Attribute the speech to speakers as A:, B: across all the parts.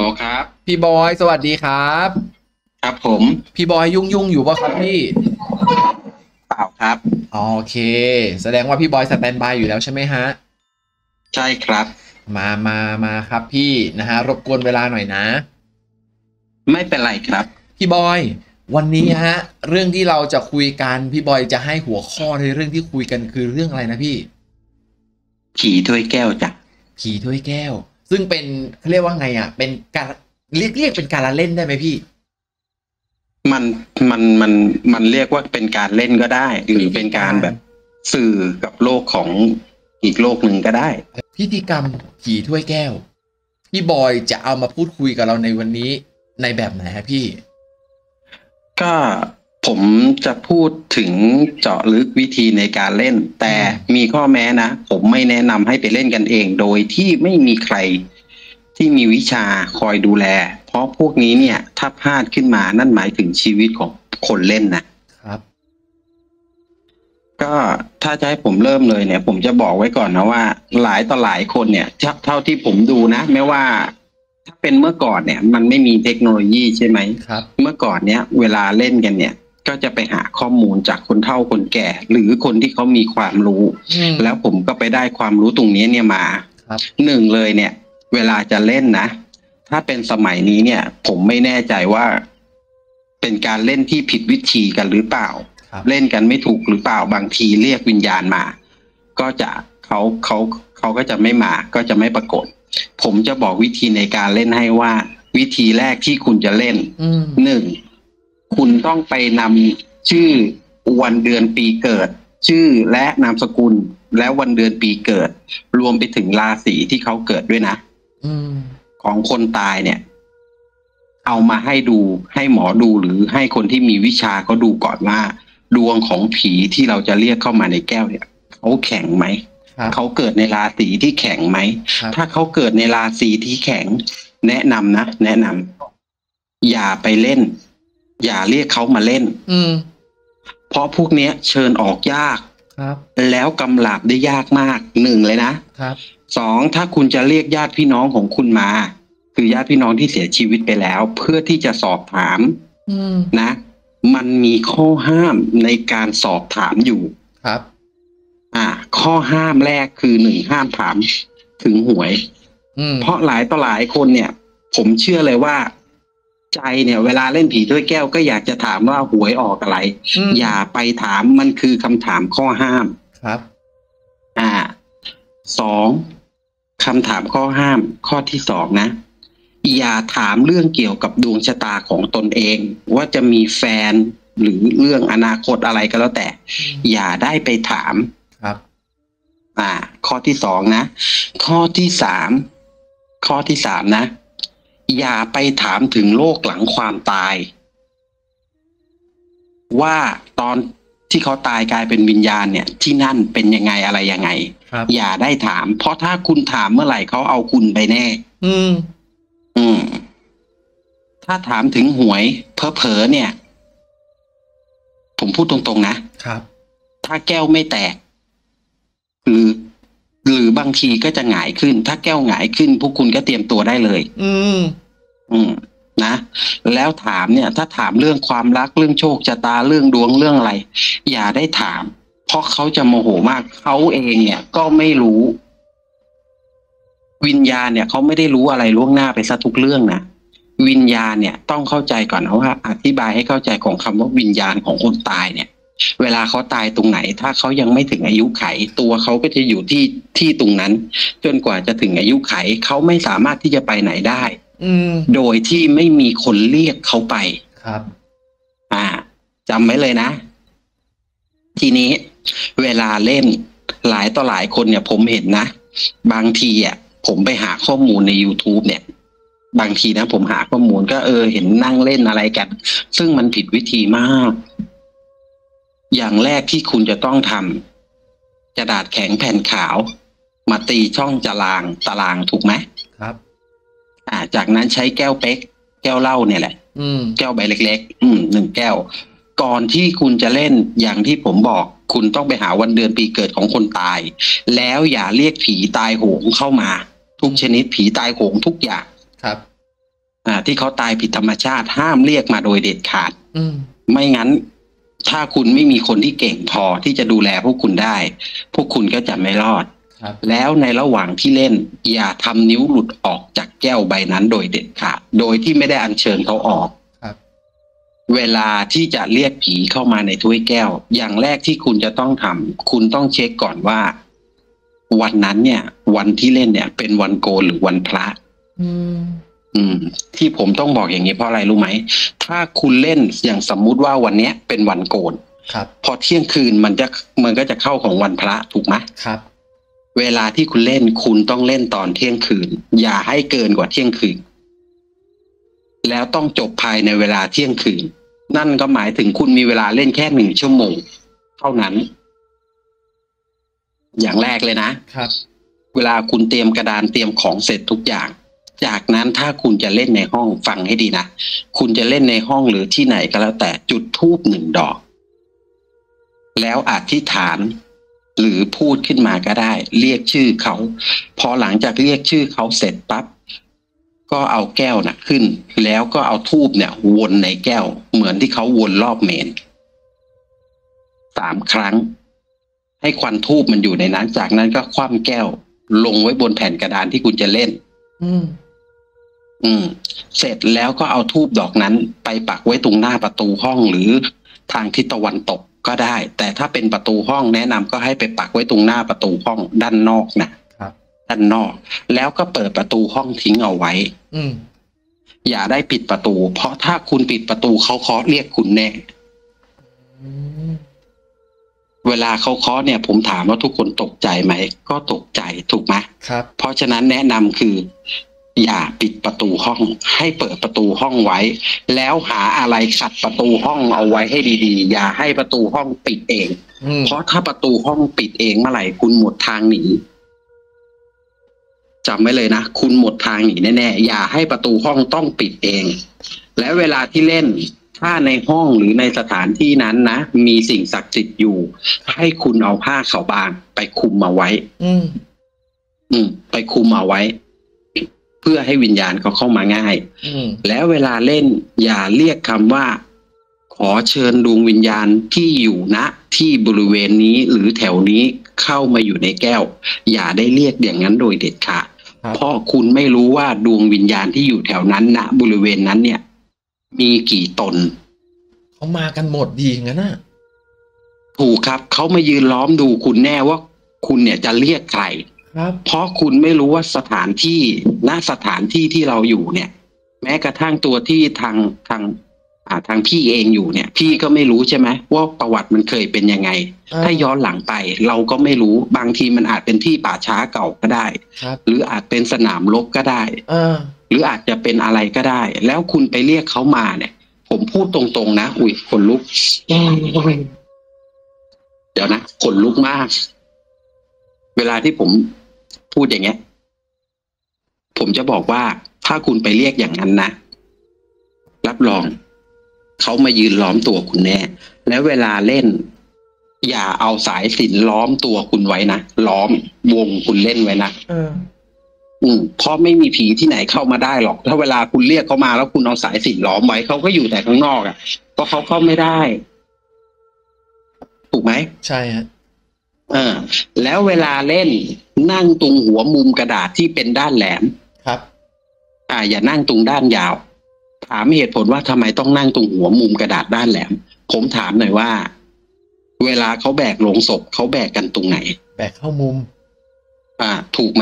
A: ครับ
B: พี่บอยสวัสดีครับ
A: ครับผม
B: พี่บอยยุ่งอยู่ปะครับพี่
A: เปล่าครับ
B: โอเคแสดงว่าพี่บอยสแตนบายอยู่แล้วใช่ไหมฮะ
A: ใช่ครับ
B: มาครับพี่นะฮะรบกวนเวลาหน่อยนะ
A: ไม่เป็นไรครับ
B: พี่บอยวันนี้ฮะเรื่องที่เราจะคุยกันพี่บอยจะให้หัวข้อในเรื่องที่คุยกันคือเรื่องอะไรนะพี่
A: ผีถ้วยแก้วจ้ะ
B: ผีถ้วยแก้วซึ่งเป็นเขาเรียกว่าไงอ่ะเป็นการเรียกเป็นการละเล่นได้ไหมพี่
A: มันมันเรียกว่าเป็นการเล่นก็ได้หรือเป็นการแบบสื่อกับโลกของอีกโลกหนึ่งก็ได้
B: พิธีกรรมผีถ้วยแก้วพี่บอยจะเอามาพูดคุยกับเราในวันนี้ในแบบไหนฮะพี่
A: ก็ผมจะพูดถึงเจาะลึกวิธีในการเล่นแต่มีข้อแม้นะผมไม่แนะนำให้ไปเล่นกันเองโดยที่ไม่มีใครที่มีวิชาคอยดูแลเพราะพวกนี้เนี่ยถ้าพลาดขึ้นมานั่นหมายถึงชีวิตของคนเล่นนะครับก็ถ้าจะให้ผมเริ่มเลยเนี่ยผมจะบอกไว้ก่อนนะว่าหลายต่อหลายคนเนี่ยเท่าที่ผมดูนะไม่ว่าถ้าเป็นเมื่อก่อนเนี่ยมันไม่มีเทคโนโลยีใช่ไหม
B: ครับ
A: เมื่อก่อนเนี่ยเวลาเล่นกันเนี่ยก็จะไปหาข้อมูลจากคนเฒ่าคนแก่หรือคนที่เขามีความรู้แล้วผมก็ไปได้ความรู้ตรงนี้เนี่ยมาหนึ่งเลยเนี่ยเวลาจะเล่นนะถ้าเป็นสมัยนี้เนี่ยผมไม่แน่ใจว่าเป็นการเล่นที่ผิดวิธีกันหรือเปล่าเล่นกันไม่ถูกหรือเปล่าบางทีเรียกวิญญาณมาก็จะเขาก็จะไม่มาก็จะไม่ปรากฏผมจะบอกวิธีในการเล่นให้ว่าวิธีแรกที่คุณจะเล่นหนึ่งคุณต้องไปนำชื่อวันเดือนปีเกิดชื่อและนามสกุลและวันเดือนปีเกิดรวมไปถึงราศีที่เขาเกิดด้วยนะของคนตายเนี่ยเอามาให้ดูให้หมอดูหรือให้คนที่มีวิชาเขาดูก่อนว่าดวงของผีที่เราจะเรียกเข้ามาในแก้วเนี่ยเขาแข็งไหมเขาเกิดในราศีที่แข็งไหมถ้าเขาเกิดในราศีที่แข็งแนะนำนะแนะนำอย่าไปเล่นอย่าเรียกเขามาเล่นเพราะพวกเนี้ยเชิญออกยากแล้วกำราบได้ยากมากหนึ่งเลยนะสองถ้าคุณจะเรียกญาติพี่น้องของคุณมาคือญาติพี่น้องที่เสียชีวิตไปแล้วเพื่อที่จะสอบถามนะมันมีข้อห้ามในการสอบถามอยู่
B: ครับ
A: ข้อห้ามแรกคือหนึ่งห้ามถามถึงหวยเพราะหลายต่อหลายคนเนี่ยผมเชื่อเลยว่าใจเนี่ยเวลาเล่นผีถ้วยแก้วก็อยากจะถามว่าหวยออกอะไรอย่าไปถามมันคือคำถามข้อห้าม
B: ครับ
A: สองคำถามข้อห้ามข้อที่สองนะอย่าถามเรื่องเกี่ยวกับดวงชะตาของตนเองว่าจะมีแฟนหรือเรื่องอนาคตอะไรก็แล้วแต่อย่าได้ไปถาม
B: ครับ
A: ข้อที่สองนะข้อที่สามนะอย่าไปถามถึงโลกหลังความตายว่าตอนที่เขาตายกลายเป็นวิญญาณเนี่ยที่นั่นเป็นยังไงอะไรยังไงอย่าได้ถามเพราะถ้าคุณถามเมื่อไหร่เขาเอาคุณไปแน่ถ้าถามถึงหวยเพ้อเนี่ยผมพูดตรงๆนะครับถ้าแก้วไม่แตกหรือบางทีก็จะหงายขึ้นถ้าแก้วหงายขึ้นพวกคุณก็เตรียมตัวได้เลยนะแล้วถามเนี่ยถ้าถามเรื่องความรักเรื่องโชคชะตาเรื่องดวงเรื่องอะไรอย่าได้ถามเพราะเขาจะโมโหมากเขาเองเนี่ยก็ไม่รู้วิญญาณเนี่ยเขาไม่ได้รู้อะไรล่วงหน้าไปซะทุกเรื่องนะวิญญาณเนี่ยต้องเข้าใจก่อนนะว่าอธิบายให้เข้าใจของคำว่าวิญญาณของคนตายเนี่ยเวลาเขาตายตรงไหนถ้าเขายังไม่ถึงอายุไขตัวเขาก็จะอยู่ที่ตรงนั้นจนกว่าจะถึงอายุไขเขาไม่สามารถที่จะไปไหนได้โดยที่ไม่มีคนเรียกเขาไป
B: ครับ
A: จำไว้เลยนะทีนี้เวลาเล่นหลายต่อหลายคนเนี่ยผมเห็นนะบางทีผมไปหาข้อมูลใน YouTube เนี่ยบางทีนะผมหาข้อมูลก็เห็นนั่งเล่นอะไรกันซึ่งมันผิดวิธีมากอย่างแรกที่คุณจะต้องทำกระดาษแข็งแผ่นขาวมาตีช่องตารางถูกไหม
B: ครับ
A: จากนั้นใช้แก้วเป๊กแก้วเหล้าเนี่ยแหละแก้วใบเล็กๆ1 แก้วก่อนที่คุณจะเล่นอย่างที่ผมบอกคุณต้องไปหาวันเดือนปีเกิดของคนตายแล้วอย่าเรียกผีตายโหงเข้ามาทุกชนิดผีตายโหงทุกอย่าง
B: ครับ
A: ที่เขาตายผิดธรรมชาติห้ามเรียกมาโดยเด็ดขาดไม่งั้นถ้าคุณไม่มีคนที่เก่งพอที่จะดูแลพวกคุณได้ พวกคุณก็จะไม่รอดแล้วในระหว่างที่เล่นอย่าทำนิ้วหลุดออกจากแก้วใบนั้นโดยเด็ดขาดโดยที่ไม่ได้อัญเชิญเขาออกเวลาที่จะเรียกผีเข้ามาในถ้วยแก้วอย่างแรกที่คุณจะต้องทำคุณต้องเช็คก่อนว่าวันนั้นเนี่ยวันที่เล่นเนี่ยเป็นวันโกนหรือวันพระที่ผมต้องบอกอย่างนี้เพราะอะไรรู้ไหมถ้าคุณเล่นอย่างสมมุติว่าวันนี้เป็นวันโกนพอเที่ยงคืนมันก็จะเข้าของวันพระถูกไหมครับเวลาที่คุณเล่นคุณต้องเล่นตอนเที่ยงคืนอย่าให้เกินกว่าเที่ยงคืนแล้วต้องจบภายในเวลาเที่ยงคืนนั่นก็หมายถึงคุณมีเวลาเล่นแค่1 ชั่วโมงเท่านั้นอย่างแรกเลยนะครับเวลาคุณเตรียมกระดานเตรียมของเสร็จทุกอย่างจากนั้นถ้าคุณจะเล่นในห้องฟังให้ดีนะคุณจะเล่นในห้องหรือที่ไหนก็แล้วแต่จุดธูป1 ดอกแล้วอธิษฐานหรือพูดขึ้นมาก็ได้เรียกชื่อเขาพอหลังจากเรียกชื่อเขาเสร็จปั๊บก็เอาแก้วน่ะขึ้นแล้วก็เอาธูปเนี่ยวนในแก้วเหมือนที่เขาวนรอบเมน3 ครั้งให้ควันธูปมันอยู่ในนั้นจากนั้นก็คว่ำแก้วลงไว้บนแผ่นกระดานที่คุณจะเล่นเสร็จแล้วก็เอาธูปดอกนั้นไปปักไว้ตรงหน้าประตูห้องหรือทางทิศตะวันตกก็ได้แต่ถ้าเป็นประตูห้องแนะนำก็ให้ไปปักไว้ตรงหน้าประตูห้องด้านนอกนะครับด้านนอกแล้วก็เปิดประตูห้องทิ้งเอาไว้อย่าได้ปิดประตูเพราะถ้าคุณปิดประตูเขาเคาะเรียกคุณแน่เวลาเขาเคาะเนี่ยผมถามว่าทุกคนตกใจไหมก็ตกใจถูกไหมครับเพราะฉะนั้นแนะนำคืออย่าปิดประตูห้องให้เปิดประตูห้องไว้แล้วหาอะไรขัดประตูห้องเอาไว้ให้ดีๆอย่าให้ประตูห้องปิดเองเพราะถ้าประตูห้องปิดเองเมื่อไหร่คุณหมดทางหนีจำไว้เลยนะคุณหมดทางหนีแน่ๆอย่าให้ประตูห้องต้องปิดเองและเวลาที่เล่นถ้าในห้องหรือในสถานที่นั้นนะมีสิ่งศักดิ์สิทธิ์อยู่ให้คุณเอาผ้าขาวบางไปคลุมเอาไว้ไปคลุมเอาไว้เพื่อให้วิญญาณเขาเข้ามาง่ายแล้วเวลาเล่นอย่าเรียกคำว่าขอเชิญดวงวิญญาณที่อยู่ณที่บริเวณนี้หรือแถวนี้เข้ามาอยู่ในแก้วอย่าได้เรียกอย่างนั้นโดยเด็ดขาดเพราะคุณไม่รู้ว่าดวงวิญญาณที่อยู่แถวนั้นณบริเวณนั้นเนี่ยมีกี่ตน
B: เขามากันหมดดีงั้นนะ
A: ถูกครับเขามายืนล้อมดูคุณแน่ว่าคุณเนี่ยจะเรียกใครเพราะคุณไม่รู้ว่าสถานที่ณสถานที่ที่เราอยู่เนี่ยแม้กระทั่งตัวที่ทางพี่เองอยู่เนี่ยพี่ก็ไม่รู้ใช่ไหมว่าประวัติมันเคยเป็นยังไงถ้าย้อนหลังไปเราก็ไม่รู้บางทีมันอาจเป็นที่ป่าช้าเก่าก็ได้หรืออาจเป็นสนามรบก็ได้หรืออาจจะเป็นอะไรก็ได้แล้วคุณไปเรียกเขามาเนี่ยผมพูดตรงๆนะอุ้ยขนลุกเดี๋ยวนะขนลุกมากเวลาที่ผมพูดอย่างเงี้ยผมจะบอกว่าถ้าคุณไปเรียกอย่างนั้นนะรับรองเขามายืนล้อมตัวคุณแน่แล้วเวลาเล่นอย่าเอาสายสิญจน์ล้อมตัวคุณไว้นะล้อมวงคุณเล่นไว้นะเพราะไม่มีผีที่ไหนเข้ามาได้หรอกถ้าเวลาคุณเรียกเขามาแล้วคุณเอาสายสิญจน์ล้อมไว้เขาก็อยู่แต่ข้างนอกเพราะเขาเข้าไม่ได้ถูกไหม
B: ใช่ฮะ
A: แล้วเวลาเล่นนั่งตรงหัวมุมกระดาษที่เป็นด้านแหลม
B: ครับ
A: อย่านั่งตรงด้านยาวถามเหตุผลว่าทำไมต้องนั่งตรงหัวมุมกระดาษด้านแหลมผมถามหน่อยว่าเวลาเขาแบกโลงศพเขาแบกกันตรงไหน
B: แบกเข้ามุม
A: ถูกไหม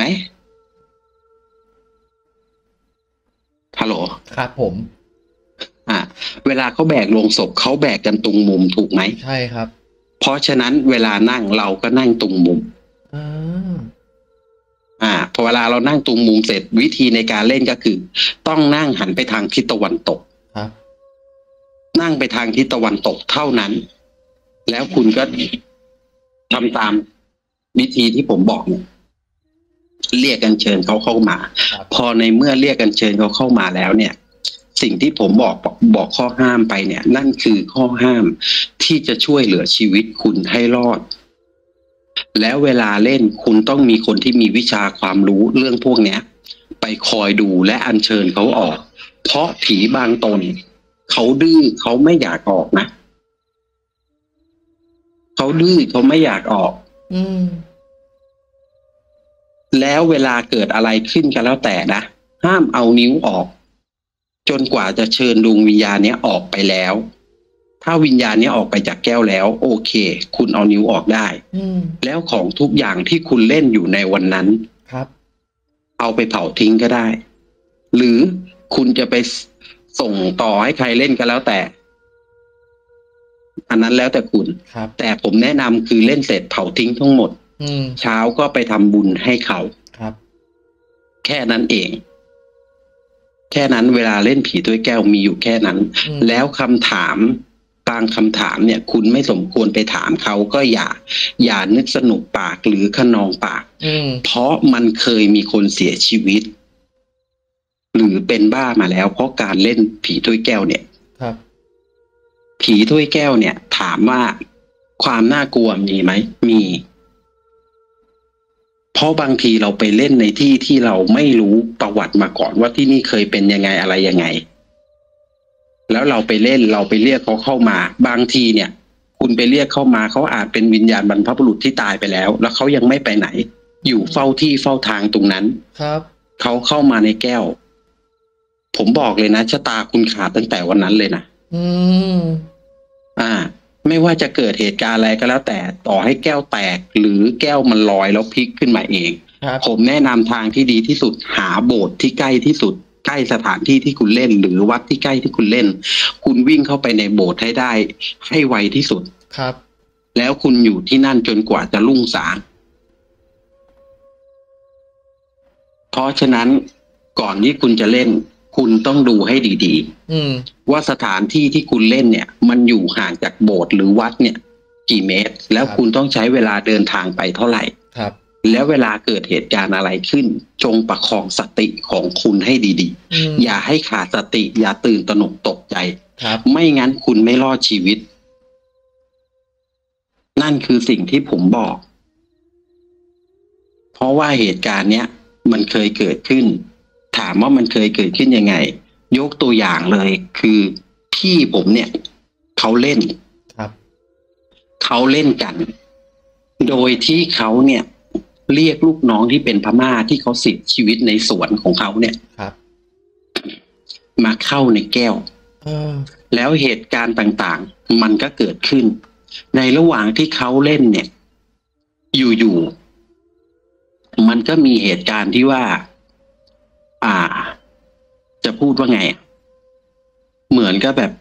A: ฮัลโหล
B: ครับผม
A: เวลาเขาแบกโลงศพเขาแบกกันตรงมุมถูกไหม
B: ใช่ครับ
A: เพราะฉะนั้นเวลานั่งเราก็นั่งตรงมุมพอเวลาเรานั่งตรงมุมเสร็จวิธีในการเล่นก็คือต้องนั่งหันไปทางทิศตะวันตก
B: ครับ
A: นั่งไปทางทิศตะวันตกเท่านั้นแล้วคุณก็ทำตามวิธีที่ผมบอกเรียกกันเชิญเขาเข้ามาพอในเมื่อเรียกกันเชิญเขาเข้ามาแล้วเนี่ยสิ่งที่ผมบอกข้อห้ามไปเนี่ยนั่นคือข้อห้ามที่จะช่วยเหลือชีวิตคุณให้รอดแล้วเวลาเล่นคุณต้องมีคนที่มีวิชาความรู้เรื่องพวกเนี้ยไปคอยดูและอัญเชิญเขาออกเพราะผีบางตนเขาดื้อเขาไม่อยากออกนะเขาดื้อเขาไม่อยากออกแล้วเวลาเกิดอะไรขึ้นกันแล้วแต่นะห้ามเอานิ้วออกจนกว่าจะเชิญดวงวิญญาณเนี้ยออกไปแล้วถ้าวิญญาณเนี้ยออกไปจากแก้วแล้วโอเคคุณเอานิ้วออกได้แล้วของทุกอย่างที่คุณเล่นอยู่ในวันนั้น
B: ครับ
A: เอาไปเผาทิ้งก็ได้หรือคุณจะไปส่งต่อให้ใครเล่นก็แล้วแต่อันนั้นแล้วแต่คุณแต่ผมแนะนำคือเล่นเสร็จเผาทิ้งทั้งหมดเช้าก็ไปทำบุญให้เขาแค่นั้นเองแค่นั้นเวลาเล่นผีถ้วยแก้วมีอยู่แค่นั้นแล้วคำถามบางคำถามเนี่ยคุณไม่สมควรไปถามเขาก็อย่านึกสนุกปากหรือขนองปากเพราะมันเคยมีคนเสียชีวิตหรือเป็นบ้ามาแล้วเพราะการเล่นผีถ้วยแก้วเนี่ยผีถ้วยแก้วเนี่ยถามว่าความน่ากลัวมีไหมมีเพราะบางทีเราไปเล่นในที่ที่เราไม่รู้ประวัติมาก่อนว่าที่นี่เคยเป็นยังไงอะไรยังไงแล้วเราไปเล่นเราไปเรียกเขาเข้ามาบางทีเนี่ยคุณไปเรียกเข้ามาเขาอาจเป็นวิญญาณบรรพบุรุษที่ตายไปแล้วแล้วเขายังไม่ไปไหนอยู่เฝ้าที่เฝ้าทางตรงนั้น
B: ครับ
A: เขาเข้ามาในแก้วผมบอกเลยนะชะตาคุณขาดตั้งแต่วันนั้นเลยนะไม่ว่าจะเกิดเหตุการณ์อะไรก็แล้วแต่ต่อให้แก้วแตกหรือแก้วมันลอยแล้วพลิกขึ้นมาเองผมแนะนำทางที่ดีที่สุดหาโบสถ์ที่ใกล้ที่สุดใกล้สถานที่ที่คุณเล่นหรือวัดที่ใกล้ที่คุณเล่นคุณวิ่งเข้าไปในโบสถ์ให้ได้ให้ไวที่สุด
B: ครับ
A: แล้วคุณอยู่ที่นั่นจนกว่าจะรุ่งสางเพราะฉะนั้นก่อนที่คุณจะเล่นคุณต้องดูให้ดีๆว่าสถานที่ที่คุณเล่นเนี่ยมันอยู่ห่างจากโบสถ์หรือวัดเนี่ยกี่เมตรแล้วคุณต้องใช้เวลาเดินทางไปเท่าไหร่
B: ครับ
A: แล้วเวลาเกิดเหตุการณ์อะไรขึ้นจงประคองสติของคุณให้ดีๆอย่าให้ขาดสติอย่าตื่นตระหนกตกใจไม่งั้นคุณไม่รอดชีวิตนั่นคือสิ่งที่ผมบอกเพราะว่าเหตุการณ์เนี้ยมันเคยเกิดขึ้นถามว่ามันเคยเกิดขึ้นยังไงยกตัวอย่างเลยคือพี่ผมเนี่ยเขาเล่นเขาเล่นกันโดยที่เขาเนี่ยเรียกลูกน้องที่เป็นพม่าที่เขาเสียชีวิตในสวนของเขาเนี่ยมาเข้าในแก้วแล้วเหตุการณ์ต่างๆมันก็เกิดขึ้นในระหว่างที่เขาเล่นเนี่ยอยู่ๆมันก็มีเหตุการณ์ที่ว่าจะพูดว่าไงเหมือนก็แบบ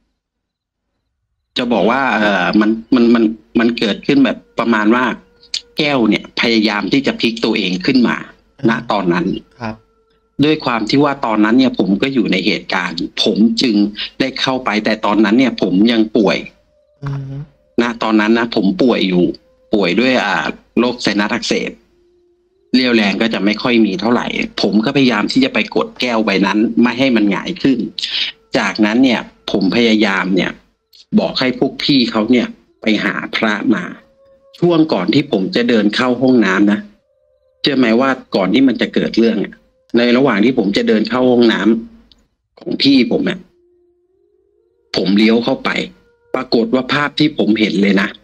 A: จะบอกว่ามันเกิดขึ้นแบบประมาณว่าแก้วเนี่ยพยายามที่จะพลิกตัวเองขึ้นมาณตอนนั้น
B: ครับ
A: ด้วยความที่ว่าตอนนั้นเนี่ยผมก็อยู่ในเหตุการณ์ผมจึงได้เข้าไปแต่ตอนนั้นเนี่ยผมยังป่วยณตอนนั้นนะผมป่วยด้วยโรคไซนัสอักเสบเรี่ยวแรงก็จะไม่ค่อยมีเท่าไหร่ผมก็พยายามที่จะไปกดแก้วใบนั้นไม่ให้มันหงายขึ้นจากนั้นเนี่ยผมพยายามเนี่ยบอกให้พวกพี่เขาเนี่ยไปหาพระมาช่วงก่อนที่ผมจะเดินเข้าห้องน้ำนะเชื่อไหมว่าก่อนที่มันจะเกิดเรื่องในระหว่างที่ผมจะเดินเข้าห้องน้ำของพี่ผมเนี่ยผมเลี้ยวเข้าไปปรากฏว่าภาพที่ผมเห็นเลยนะ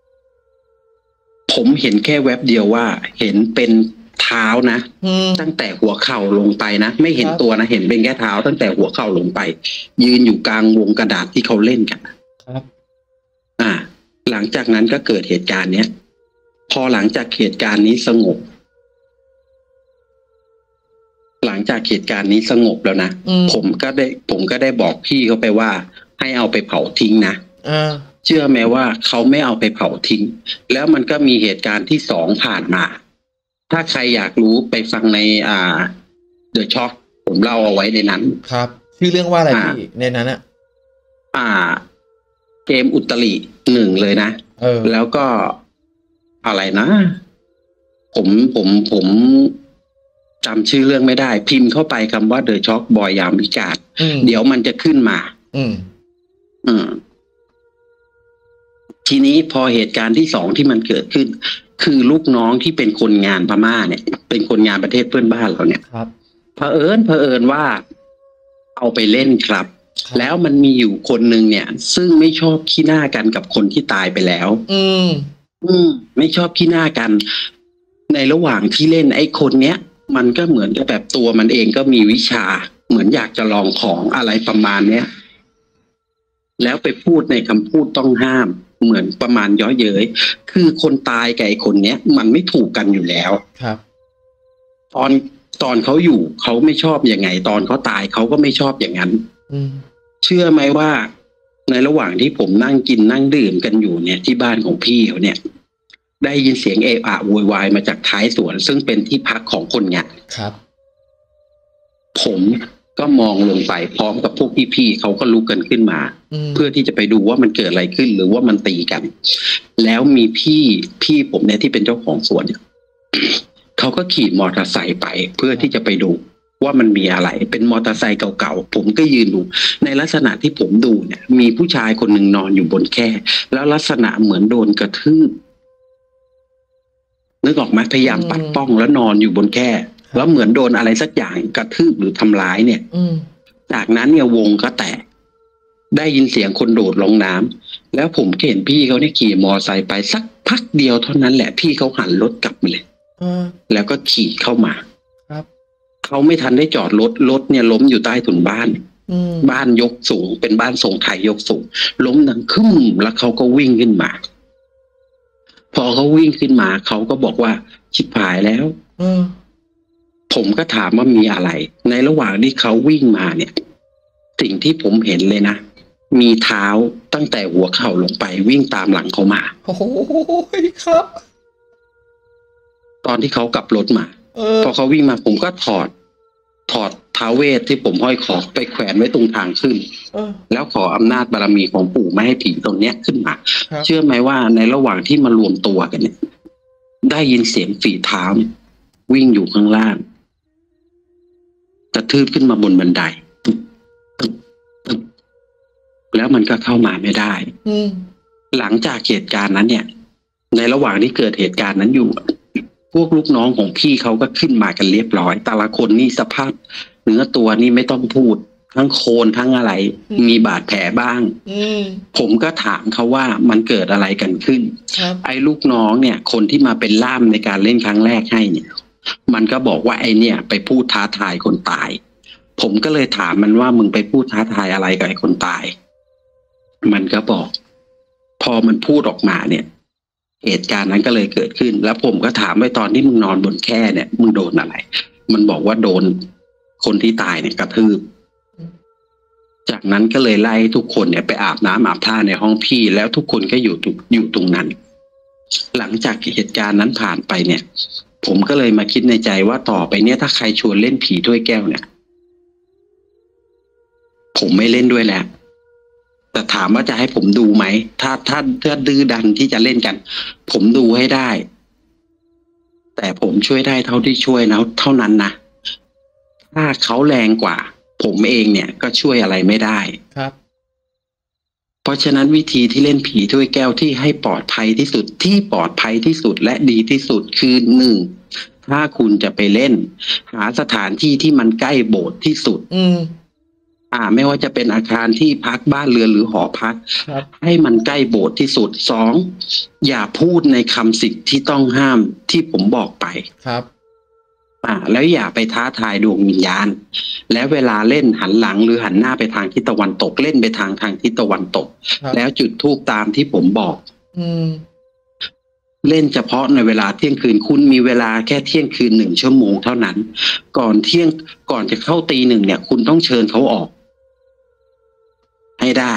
A: ผมเห็นแค่แวบเดียวว่าเห็นเป็นเท้านะตั้งแต่หัวเข่าลงไปนะไม่เห็นตัวนะเห็นเป็นแค่เท้าตั้งแต่หัวเข่าลงไปยืนอยู่กลางวงกระดาษที่เขาเล่นกัน
B: ครับ
A: หลังจากนั้นก็เกิดเหตุการณ์เนี้ยพอหลังจากเหตุการณ์นี้สงบแล้วนะผมก็ได้บอกพี่เขาไปว่าให้เอาไปเผาทิ้งนะเชื่อไหมว่าเขาไม่เอาไปเผาทิ้งแล้วมันก็มีเหตุการณ์ที่สองผ่านมาถ้าใครอยากรู้ไปฟังในThe Shock ผมเล่าเอาไว้ในนั้น
B: ครับชื่อเรื่องว่าอะไรพี่ในนั้น
A: เกมอุตริ1เลยนะแล้วก็อะไรนะผมจำชื่อเรื่องไม่ได้พิมพ์เข้าไปคำว่า The Shock บอยยามวิกาศเดี๋ยวมันจะขึ้นมาทีนี้พอเหตุการณ์ที่สองที่มันเกิดขึ้นคือลูกน้องที่เป็นคนงานพม่าเนี่ยเป็นคนงานประเทศเพื่อนบ้านเราเนี่ย
B: ครับ
A: เผอิญว่าเอาไปเล่นครับ แล้วมันมีอยู่คนหนึ่งเนี่ย ซึ่งไม่ชอบขี้หน้ากันกับคนที่ตายไปแล้ว ไม่ชอบขี้หน้ากัน ในระหว่างที่เล่นไอ้คนเนี้ย มันก็เหมือนกับแบบตัวมันเองก็มีวิชา เหมือนอยากจะลองของอะไรประมาณเนี้ยแล้วไปพูดในคำพูดต้องห้าม เหมือนประมาณเย้อเย้ยคือคนตายกับไอ้คนเนี้ย มันไม่ถูกกันอยู่แล้ว
B: ครับ
A: ตอนเขาอยู่เขาไม่ชอบยังไง ตอนเขาตายเขาก็ไม่ชอบอย่างนั้นเชื่อไหมว่าในระหว่างที่ผมนั่งกินนั่งดื่มกันอยู่เนี่ย ที่บ้านของพี่เขาเนี่ย ได้ยินเสียงเอะอะโวยวายมาจากท้ายสวนซึ่งเป็นที่พักของคนงาน
B: ครับ
A: ผมก็มองลงไปพร้อมกับพวกพี่ๆเขาก็ลุกกันขึ้นมาเพื่อที่จะไปดูว่ามันเกิดอะไรขึ้นหรือว่ามันตีกัน แล้วมีพี่ผมเนี่ยที่เป็นเจ้าของสวนเนี่ยเขาก็ขี่มอเตอร์ไซค์ไปเพื่อที่จะไปดูว่ามันมีอะไรเป็นมอเตอร์ไซค์เก่าๆผมก็ยืนดูในลักษณะที่ผมดูเนี่ยมีผู้ชายคนหนึ่งนอนอยู่บนแคร่แล้วลักษณะเหมือนโดนกระทืบนึกออกไหมพยายามปัดป้องแล้วนอนอยู่บนแคร่แล้วเหมือนโดนอะไรสักอย่างกระทืบหรือทำร้ายเนี่ยจากนั้นเนี่ยวงก็แตกได้ยินเสียงคนโดดลงน้ำแล้วผมเห็นพี่เขาเนี่ยขี่มอไซค์ไปสักพักเดียวเท่านั้นแหละพี่เขาหันรถกลับมาเลยแล้วก็ขี่เข้ามาเขาไม่ทันได้จอดรถเนี่ยล้มอยู่ใต้ถุนบ้านบ้านยกสูงเป็นบ้านทรงไทยยกสูงล้มดังคึ้มแล้วเขาก็วิ่งขึ้นมาพอเขาวิ่งขึ้นมาเขาก็บอกว่าชิบหายแล้วผมก็ถามว่ามีอะไรในระหว่างที่เขาวิ่งมาเนี่ยสิ่งที่ผมเห็นเลยนะมีเท้าตั้งแต่หัวเข่าลงไปวิ่งตามหลังเขามา
B: โอ้โหครับ
A: ตอนที่เขากลับรถมาพอเขาวิ่งมาผมก็ถอดท้าวเวทที่ผมห้อยคอไปแขวนไว้ตรงทางขึ้นแล้วขออำนาจบารมีของปู่ไม่ให้ผีตรงเนี้ยขึ้นมาเชื่อไหมว่าในระหว่างที่มารวมตัวกันเนี่ยได้ยินเสียงฝีเท้าวิ่งอยู่ข้างล่างกระทืบขึ้นมาบนบันไดแล้วมันก็เข้ามาไม่ได้หลังจากเหตุการณ์นั้นเนี่ยในระหว่างที่เกิดเหตุการณ์นั้นอยู่พวกลูกน้องของพี่เขาก็ขึ้นมากันเรียบร้อยแต่ละคนนี่สภาพเนื้อตัวนี่ไม่ต้องพูดทั้งโคลนทั้งอะไรมีบาดแผลบ้างผมก็ถามเขาว่ามันเกิดอะไรกันขึ้นไอ้ลูกน้องเนี่ยคนที่มาเป็นล่ามในการเล่นครั้งแรกให้เนี่ยมันก็บอกว่าไอ้เนี่ยไปพูดท้าทายคนตายผมก็เลยถามมันว่ามึงไปพูดท้าทายอะไรกับไอ้คนตายมันก็บอกพอมันพูดออกมาเนี่ยเหตุการณ์นั้นก็เลยเกิดขึ้นแล้วผมก็ถามไปตอนที่มึงนอนบนแคร่เนี่ยมึงโดนอะไรมันบอกว่าโดนคนที่ตายเนี่ยกระทืบจากนั้นก็เลยไล่ทุกคนเนี่ยไปอาบน้ำอาบท่าในห้องพี่แล้วทุกคนก็อยู่ตรงนั้นหลังจากเหตุการณ์นั้นผ่านไปเนี่ยผมก็เลยมาคิดในใจว่าต่อไปเนี่ยถ้าใครชวนเล่นผีถ้วยแก้วเนี่ยผมไม่เล่นด้วยแล้วแต่ถามว่าจะให้ผมดูไหมถ้าดื้อดันที่จะเล่นกันผมดูให้ได้แต่ผมช่วยได้เท่าที่ช่วยแล้วเท่านั้นนะถ้าเขาแรงกว่าผมเองเนี่ยก็ช่วยอะไรไม่ได้
B: ครับ
A: เพราะฉะนั้นวิธีที่เล่นผีถ้วยแก้วที่ให้ปลอดภัยที่สุดและดีที่สุดคือหนึ่งถ้าคุณจะไปเล่นหาสถานที่ที่มันใกล้โบสถ์ที่สุดไม่ว่าจะเป็นอาคารที่พักบ้านเรือนหรือหอพักให้มันใกล้โบสถ์ที่สุดสองอย่าพูดในคำสิ่งที่ต้องห้ามที่ผมบอกไป
B: ครับ
A: แล้วอย่าไปท้าทายดวงวิญญาณแล้วเวลาเล่นหันหลังหรือหันหน้าไปทางทิศตะวันตกเล่นไปทางทิศตะวันตกแล้วจุดธูปตามที่ผมบอกเล่นเฉพาะในเวลาเที่ยงคืนคุณมีเวลาแค่เที่ยงคืน1 ชั่วโมงเท่านั้นก่อนจะเข้าตี 1เนี่ยคุณต้องเชิญเขาออกให้ได้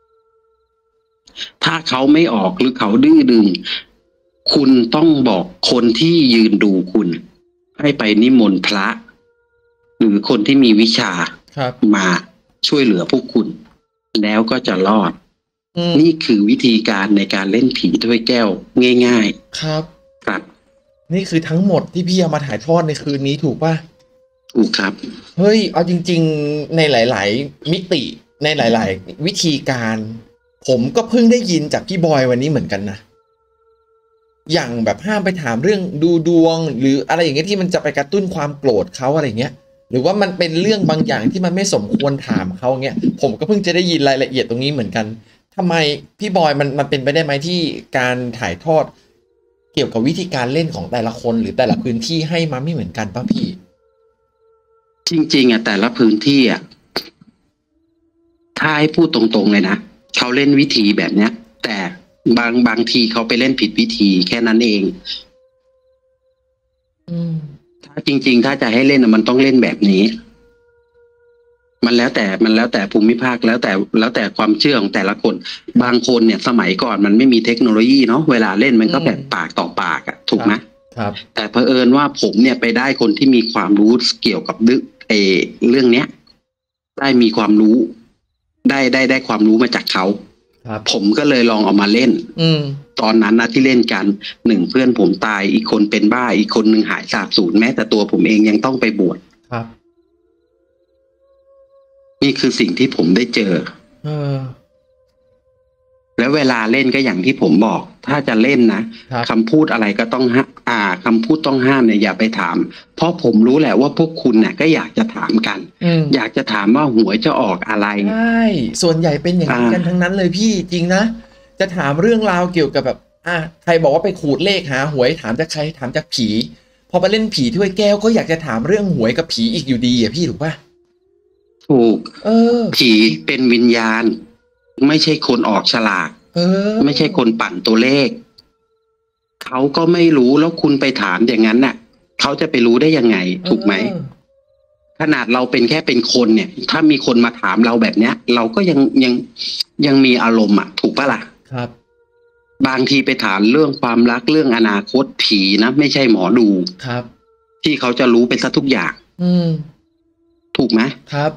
A: ถ้าเขาไม่ออกหรือเขาดื้อดึงคุณต้องบอกคนที่ยืนดูคุณให้ไปนิมนต์พระหรือคนที่มีวิชามาช่วยเหลือพวกคุณแล้วก็จะรอดนี่คือวิธีการในการเล่นผีถ้วยแก้วง่าย
B: ๆครับ
A: นี่
B: คือทั้งหมดที่พี่เอามาถ่ายทอดในคืนนี้ถูกป่ะ
A: ถูกครับ
B: เฮ้ยเอาจริงๆในหลายๆมิติในหลายๆวิธีการผมก็เพิ่งได้ยินจากพี่บอยวันนี้เหมือนกันนะอย่างแบบห้ามไปถามเรื่องดูดวงหรืออะไรอย่างเงี้ยที่มันจะไปกระตุ้นความโกรธเขาอะไรเงี้ยหรือว่ามันเป็นเรื่องบางอย่างที่มันไม่สมควรถามเขาเงี้ยผมก็เพิ่งจะได้ยินรายละเอียดตรงนี้เหมือนกันทำไมพี่บอยมันเป็นไปได้ไหมที่การถ่ายทอดเกี่ยวกับวิธีการเล่นของแต่ละคนหรือแต่ละพื้นที่ให้มาไม่เหมือนกันป่ะพี่
A: จริงๆอ่ะแต่ละพื้นที่อ่ะถ้าให้พูดตรงๆเลยนะเขาเล่นวิธีแบบเนี้ย แต่บางทีเขาไปเล่นผิดวิธีแค่นั้นเองถ้าจริงๆถ้าจะให้เล่นมันต้องเล่นแบบนี้ มันแล้วแต่ภูมิภาคแล้วแต่ความเชื่อของแต่ละคนบางคนเนี่ยสมัยก่อนมันไม่มีเทคโนโลยีเนาะเวลาเล่นมันก็แบบปากต่อปากอะถูกไหม
B: ครับ
A: แต่เผอิญว่าผมเนี่ยไปได้คนที่มีความรู้เกี่ยวกับเรื่องเนี้ยได้มีความรู้ได้ความรู้มาจากเขาผมก็เลยลองเอามาเล่นตอนนั้นนะที่เล่นกันหนึ่งเพื่อนผมตายอีกคนเป็นบ้าอีกคนหนึ่งหายสาบสูญแม้แต่ตัวผมเองยังต้องไปบวช
B: ครับ
A: นี่คือสิ่งที่ผมได้เจอแล้วเวลาเล่นก็อย่างที่ผมบอกถ้าจะเล่นนะคำพูดอะไรก็ต้องคำพูดต้องห้ามเนี่ยอย่าไปถามเพราะผมรู้แหละว่าพวกคุณเนี่ยก็อยากจะถามกันอยากจะถามว่าหวยจะออกอะไร
B: ใช่ส่วนใหญ่เป็นอย่างนั้นกันทั้งนั้นเลยพี่จริงนะจะถามเรื่องราวเกี่ยวกับแบบใครบอกว่าไปขูดเลขหาหวยถามจากใครถามจากผีพอไปเล่นผีถ้วยแก้วก็อยากจะถามเรื่องหวยกับผีอีกอยู่ดีอ่ะพี่ถูกป่ะ
A: ถูกผีเป็นวิญญาณไม่ใช่คนออกฉลากไม่ใช่คนปั่นตัวเลขเขาก็ไม่รู้แล้วคุณไปถามอย่างนั้นน่ะเขาจะไปรู้ได้ยังไงถูกไหมขนาดเราเป็นแค่เป็นคนเนี่ยถ้ามีคนมาถามเราแบบเนี้ยเราก็ยังมีอารมณ์อ่ะถูกปะล่ะ
B: ครับ
A: บางทีไปถามเรื่องความรักเรื่องอนาคตผีนะไม่ใช่หมอดู
B: ครับ
A: ที่เขาจะรู้ไปซะทุกอย่างถูกไหม
B: ครับ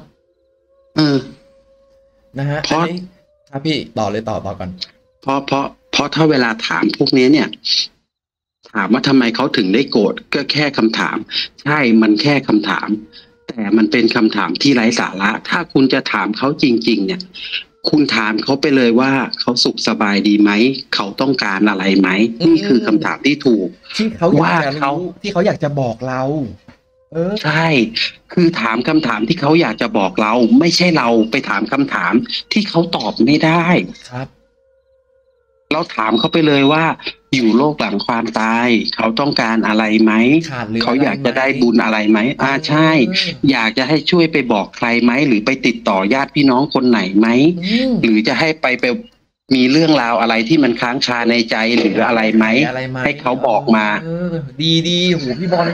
B: นะฮะ
A: เพราะ
B: ครับพี่ต่อเลยต่อก่อน
A: เพราะถ้าเวลาถามพวกนี้เนี่ยถามว่าทำไมเขาถึงได้โกรธก็แค่คำถามใช่มันแค่คำถามแต่มันเป็นคำถามที่ไร้สาระถ้าคุณจะถามเขาจริงๆเนี่ยคุณถามเขาไปเลยว่าเขาสุขสบายดีไหมเขาต้องการอะไรไหมนี่คือคำถามที่ถูก
B: ที่เขาอยากจะรู้ที่เขาอยากจะบอกเรา
A: ใช่คือถามคำถามที่เขาอยากจะบอกเราไม่ใช่เราไปถามคำถามที่เขาตอบไม่ได้
B: ครับ
A: เราถามเขาไปเลยว่าอยู่โลกหลังความตายเขาต้องการอะไรไหมเขาอยากจะได้บุญอะไรไหมใช่อยากจะให้ช่วยไปบอกใครไหมหรือไปติดต่อญาติพี่น้องคนไหนไหมหรือจะให้ไปมีเรื่องราวอะไรที่มันค้างคาในใจหรืออะไรไหมให้เขาบอกมา
B: ดีโหพี่บอล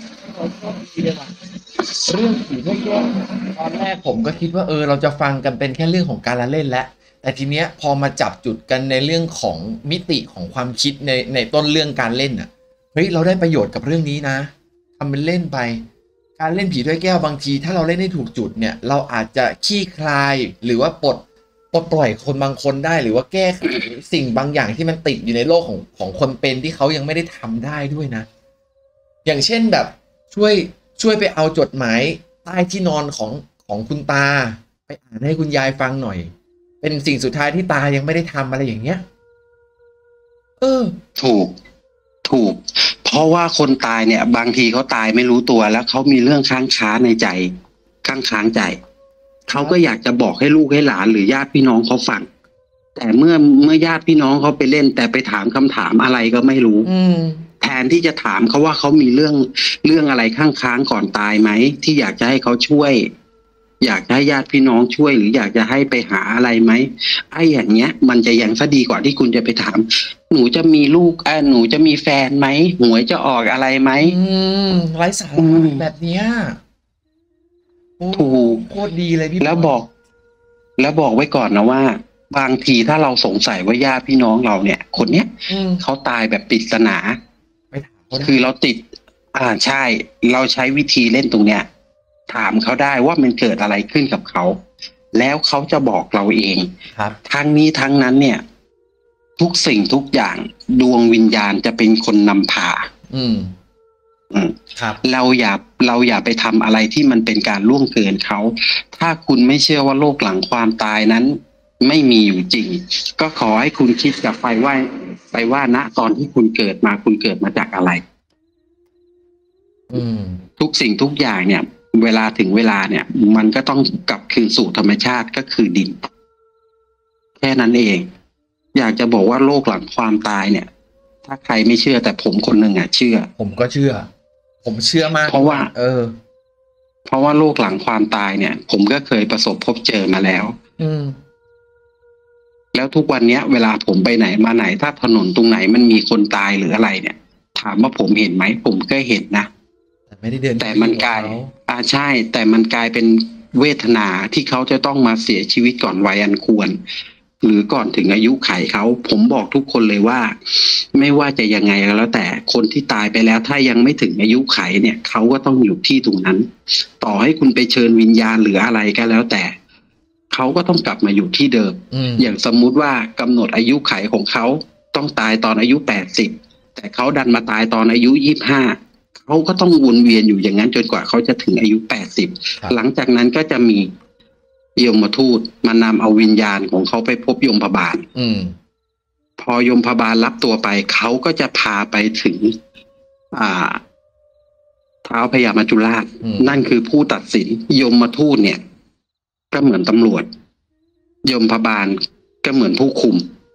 B: เรื่องผีไม่แก้ตอนแรกผมก็คิดว่าเราจะฟังกันเป็นแค่เรื่องของการละเล่นแล้วแต่ทีเนี้ยพอมาจับจุดกันในเรื่องของมิติของความคิดในต้นเรื่องการเล่นเฮ้ยเราได้ประโยชน์กับเรื่องนี้นะทำเป็นเล่นไปการเล่นผีถ้วยแก้วบางทีถ้าเราเล่นได้ถูกจุดเนี่ยเราอาจจะขี้คลายหรือว่าปลดปล่อยคนบางคนได้หรือว่าแก้ไขสิ่งบางอย่างที่มันติดอยู่ในโลกของคนเป็นที่เขายังไม่ได้ทำได้ด้วยนะอย่างเช่นแบบช่วยไปเอาจดหมายใต้ที่นอนของคุณตาไปอ่านให้คุณยายฟังหน่อยเป็นสิ่งสุดท้ายที่ตายังไม่ได้ทำอะไรอย่างเงี้ย
A: ถูกเพราะว่าคนตายเนี่ยบางทีเขาตายไม่รู้ตัวแล้วเขามีเรื่องค้างในใจค้างใจเขาก็อยากจะบอกให้ลูกให้หลานหรือญาติพี่น้องเขาฟังแต่เมื่อญาติพี่น้องเขาไปเล่นแต่ไปถามคำถามอะไรก็ไม่รู้แทนที่จะถามเขาว่าเขามีเรื่องอะไรค้างก่อนตายไหมที่อยากจะให้เขาช่วยอยากให้ญาติพี่น้องช่วยหรืออยากจะให้ไปหาอะไรไหมไอ้อย่างเงี้ยมันจะยังซะดีกว่าที่คุณจะไปถามหนูจะมีลูกหนูจะมีแฟนไหมหวยจะออกอะไรไหม
B: ไร้สาระแบบเนี้ย
A: ถูก
B: โคตรดีเลยพี่
A: แล้วบอกไว้ก่อนนะว่าบางทีถ้าเราสงสัยว่าญาติพี่น้องเราเนี่ยคนเนี้ยเขาตายแบบปริศนาคือเราติดใช่เราใช้วิธีเล่นตรงเนี้ยถามเขาได้ว่ามันเกิดอะไรขึ้นกับเขาแล้วเขาจะบอกเราเองทั้งนี้ทั้งนั้นเนี่ยทุกสิ่งทุกอย่างดวงวิญญาณจะเป็นคนนำพาเราอย่าไปทำอะไรที่มันเป็นการล่วงเกินเขาถ้าคุณไม่เชื่อว่าโลกหลังความตายนั้นไม่มีอยู่จริงก็ขอให้คุณคิดกลับไปว่าณตอนที่คุณเกิดมาจากอะไรทุกสิ่งทุกอย่างเนี่ยเวลาถึงเวลาเนี่ย มันก็ต้องกลับคืนสู่ธรรมชาติก็คือดิน แค่นั้นเอง อยากจะบอกว่าโลกหลังความตายเนี่ย ถ้าใครไม่เชื่อแต่ผมคนหนึ่งเชื่อ
B: ผมก็เชื่อ ผมเชื่อมาก
A: เพราะว่า
B: เพราะ
A: ว่าโลกหลังความตายเนี่ย ผมก็เคยประสบพบเจอมาแล้ว แล้วทุกวันเนี้ย เวลาผมไปไหนมาไหน ถ้าถนนตรงไหนมันมีคนตายหรืออะไรเนี่ย ถามว่าผมเห็นไหมผมก็เห็นนะ
B: แต่ไม่ได้เดิน
A: แต่มันกลายใช่ แต่มันกลายเป็นเวทนาที่เขาจะต้องมาเสียชีวิตก่อนวัยอันควร หรือก่อนถึงอายุไขเขาผมบอกทุกคนเลยว่า ไม่ว่าจะยังไงแล้วแต่คนที่ตายไปแล้วถ้ายังไม่ถึงอายุไขเนี่ยเขาก็ต้องอยู่ที่ตรงนั้น ต่อให้คุณไปเชิญวิญญาณหรืออะไรก็แล้วแต่เขาก็ต้องกลับมาอยู่ที่เดิม อย่างสมมุติว่ากำหนดอายุไขของเขาต้องตายตอนอายุ80แต่เขาดันมาตายตอนอายุ25เขาก็ต้องวนเวียนอยู่อย่างนั้นจนกว่าเขาจะถึงอายุ80หลังจากนั้นก็จะมียมทูตมานำเอาวิญญาณของเขาไปพบยมพบาลพอยมพบาลรับตัวไปเขาก็จะพาไปถึงท้าวพญามัจจุราชนั่นคือผู้ตัดสินยมทูตเนี่ยก็เหมือนตำรวจยมพบาลก็เหมือนผู้คุม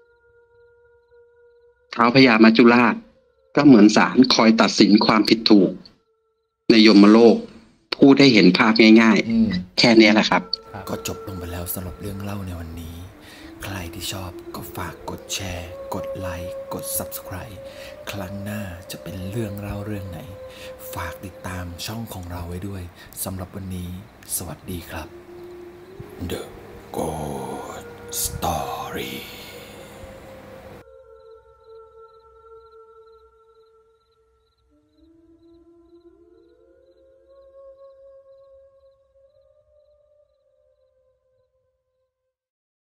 A: ท้าวพญามัจจุราชก็เหมือนศาลคอยตัดสินความผิดถูกในยมโลกพูดให้เห็นภาพง่ายๆแค่นี้แหละครับ
C: ก็จบลงไปแล้วสำหรับเรื่องเล่าในวันนี้ใครที่ชอบก็ฝากกดแชร์กดไลค์กด Subscribe ครั้งหน้าจะเป็นเรื่องเล่าเรื่องไหนฝากติดตามช่องของเราไว้ด้วยสำหรับวันนี้สวัสดีครับ The Ghost Story